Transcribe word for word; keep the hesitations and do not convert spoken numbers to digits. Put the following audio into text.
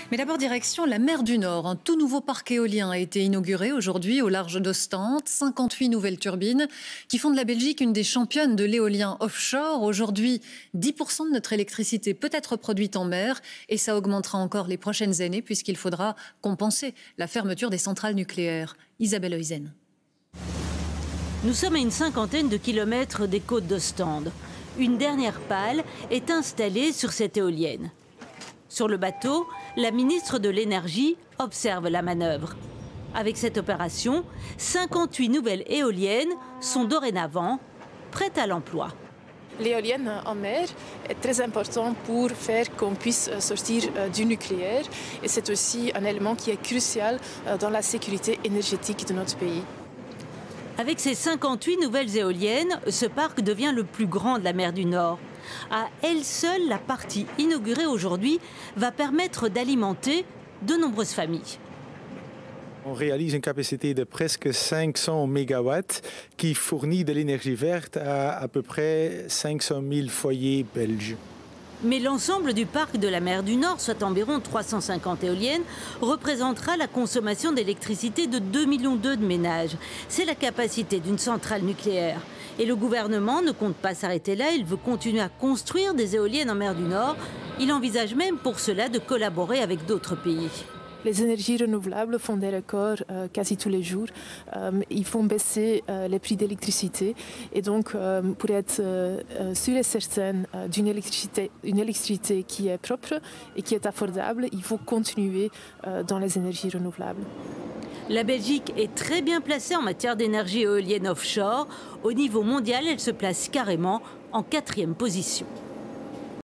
Mais d'abord, direction la mer du Nord. Un tout nouveau parc éolien a été inauguré aujourd'hui au large d'Ostende. cinquante-huit nouvelles turbines qui font de la Belgique une des championnes de l'éolien offshore. Aujourd'hui, dix pour cent de notre électricité peut être produite en mer et ça augmentera encore les prochaines années puisqu'il faudra compenser la fermeture des centrales nucléaires. Isabelle Huyzen. Nous sommes à une cinquantaine de kilomètres des côtes d'Ostende. Une dernière pale est installée sur cette éolienne. Sur le bateau, la ministre de l'Énergie observe la manœuvre. Avec cette opération, cinquante-huit nouvelles éoliennes sont dorénavant prêtes à l'emploi. L'éolienne en mer est très important pour faire qu'on puisse sortir du nucléaire et c'est aussi un élément qui est crucial dans la sécurité énergétique de notre pays. Avec ces cinquante-huit nouvelles éoliennes, ce parc devient le plus grand de la mer du Nord. À elle seule, la partie inaugurée aujourd'hui va permettre d'alimenter de nombreuses familles. On réalise une capacité de presque cinq cents mégawatts qui fournit de l'énergie verte à à peu près cinq cent mille foyers belges. Mais l'ensemble du parc de la mer du Nord, soit environ trois cent cinquante éoliennes, représentera la consommation d'électricité de deux millions de ménages. C'est la capacité d'une centrale nucléaire. Et le gouvernement ne compte pas s'arrêter là, il veut continuer à construire des éoliennes en mer du Nord. Il envisage même pour cela de collaborer avec d'autres pays. Les énergies renouvelables font des records euh, quasi tous les jours. Euh, ils font baisser euh, les prix d'électricité. Et donc, euh, pour être euh, sûr et certain euh, d'une électricité, une électricité qui est propre et qui est affordable, il faut continuer euh, dans les énergies renouvelables. La Belgique est très bien placée en matière d'énergie éolienne offshore. Au niveau mondial, elle se place carrément en quatrième position.